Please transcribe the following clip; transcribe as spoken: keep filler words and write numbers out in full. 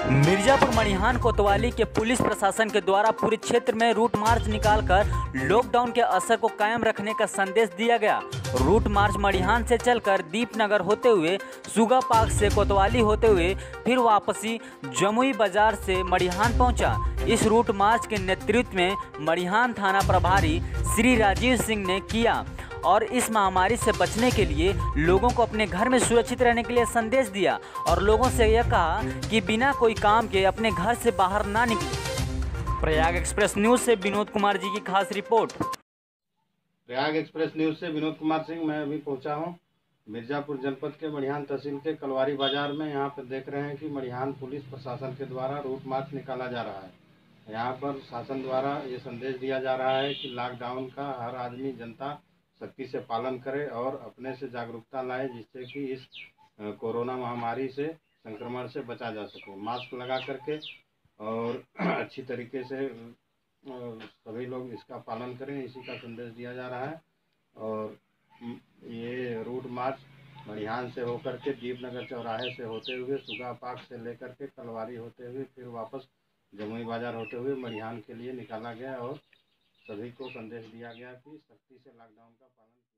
मिर्जापुर मड़िहान कोतवाली के पुलिस प्रशासन के द्वारा पूरे क्षेत्र में रूट मार्च निकालकर लॉकडाउन के असर को कायम रखने का संदेश दिया गया। रूट मार्च मड़िहान से चलकर दीपनगर होते हुए सुगा पार्क से कोतवाली होते हुए फिर वापसी जमुई बाजार से मड़िहान पहुंचा। इस रूट मार्च के नेतृत्व में मड़िहान थाना प्रभारी श्री राजीव सिंह ने किया और इस महामारी से बचने के लिए लोगों को अपने घर में सुरक्षित रहने के लिए संदेश दिया और लोगों से यह कहा कि बिना कोई काम के अपने घर से बाहर ना निकलें। प्रयाग एक्सप्रेस न्यूज से विनोद कुमार जी की खास रिपोर्ट। प्रयाग एक्सप्रेस न्यूज से विनोद कुमार सिंह। मैं अभी पहुंचा हूं मिर्जापुर जनपद के मड़िहान तहसील के कलवारी बाजार में। यहां पर देख रहे हैं कि मड़िहान पुलिस प्रशासन के द्वारा रूट मार्च निकाला जा रहा है। यहां पर शासन द्वारा ये संदेश दिया जा रहा है कि लॉकडाउन का हर आदमी जनता सख्ती से पालन करे और अपने से जागरूकता लाए, जिससे कि इस कोरोना महामारी से संक्रमण से बचा जा सके। मास्क लगा करके और अच्छी तरीके से सभी लोग इसका पालन करें, इसी का संदेश दिया जा रहा है। और ये रूट मार्च मड़िहान से होकर के दीपनगर चौराहे से होते हुए सुगा पार्क से लेकर के कलवारी होते हुए फिर वापस जमुई बाजार होते हुए मड़िहान के लिए निकाला गया और सभी को संदेश दिया गया कि सख्ती से लॉकडाउन का पालन